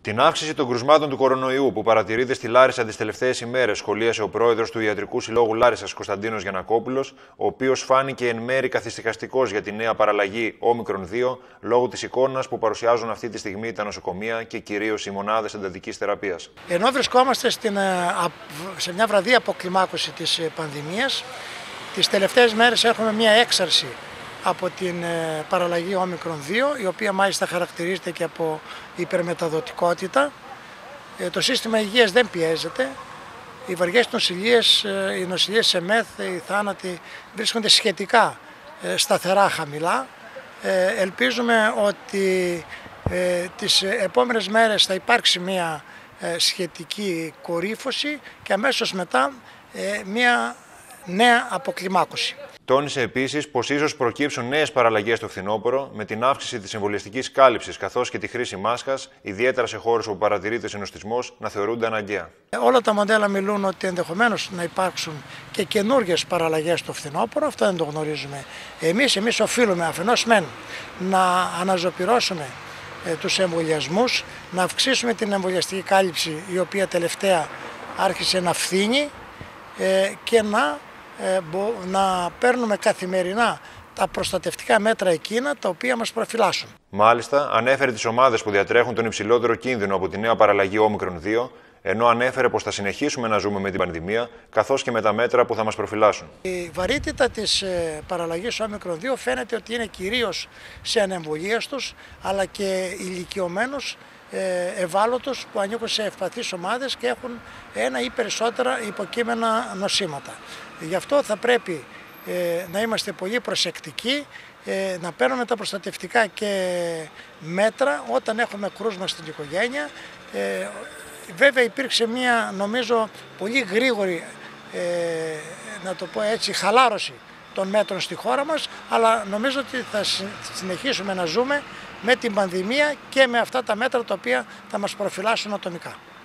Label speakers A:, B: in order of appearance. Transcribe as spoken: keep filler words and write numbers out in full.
A: Την αύξηση των κρουσμάτων του κορονοϊού που παρατηρείται στη Λάρισα τις τελευταίες ημέρες, σχολίασε ο πρόεδρος του Ιατρικού Συλλόγου Λάρισσας, Κωνσταντίνος Γιαννακόπουλος, ο οποίος φάνηκε εν μέρη καθησυχαστικός για τη νέα παραλλαγή Όμικρον δύο λόγω της εικόνας που παρουσιάζουν αυτή τη στιγμή τα νοσοκομεία και κυρίως οι μονάδες εντατικής θεραπείας.
B: Ενώ βρισκόμαστε στην, σε μια βραδύ αποκλιμάκωση της πανδημίας, τις τελευταίες μέρες έχουμε μια έξαρση από την παραλλαγή Όμικρον δύο, η οποία μάλιστα χαρακτηρίζεται και από υπερμεταδοτικότητα. Το σύστημα υγείας δεν πιέζεται. Οι βαριές νοσηλίες, οι νοσηλίες σε ΜΕΘ, οι θάνατοι βρίσκονται σχετικά σταθερά χαμηλά. Ελπίζουμε ότι τις επόμενες μέρες θα υπάρξει μια σχετική κορύφωση και αμέσως μετά μια νέα αποκλιμάκωση.
A: Τόνισε επίσης πως ίσως προκύψουν νέες παραλλαγές το φθινόπωρο με την αύξηση της εμβολιαστικής κάλυψης καθώς και τη χρήση μάσκας, ιδιαίτερα σε χώρους όπου παρατηρείται συνοστισμός, να θεωρούνται αναγκαία.
B: Όλα τα μοντέλα μιλούν ότι ενδεχομένως να υπάρξουν και καινούργιες παραλλαγές το φθινόπωρο, αυτό δεν το γνωρίζουμε. Εμείς, εμείς οφείλουμε αφενός μεν να αναζωπυρώσουμε ε, τους εμβολιασμούς, να αυξήσουμε την εμβολιαστική κάλυψη η οποία τελευταία άρχισε να φθήνει ε, και να να παίρνουμε καθημερινά τα προστατευτικά μέτρα εκείνα τα οποία μας προφυλάσσουν.
A: Μάλιστα, ανέφερε τις ομάδες που διατρέχουν τον υψηλότερο κίνδυνο από τη νέα παραλλαγή Όμικρον δύο, ενώ ανέφερε πως θα συνεχίσουμε να ζούμε με την πανδημία, καθώς και με τα μέτρα που θα μας προφυλάσσουν.
B: Η βαρύτητα της παραλλαγής Όμικρον δύο φαίνεται ότι είναι κυρίως σε ανεμβολίαστους, αλλά και ηλικιωμένους, ευάλωτους που ανήκουν σε ευπαθείς ομάδες και έχουν ένα ή περισσότερα υποκείμενα νοσήματα. Γι' αυτό θα πρέπει ε, να είμαστε πολύ προσεκτικοί, ε, να παίρνουμε τα προστατευτικά και μέτρα όταν έχουμε κρούσμα στην οικογένεια. Ε, βέβαια υπήρξε μια, νομίζω, πολύ γρήγορη, ε, να το πω έτσι, χαλάρωση των μέτρων στη χώρα μας, αλλά νομίζω ότι θα συνεχίσουμε να ζούμε με την πανδημία και με αυτά τα μέτρα τα οποία θα μας προφυλάσσουν ατομικά.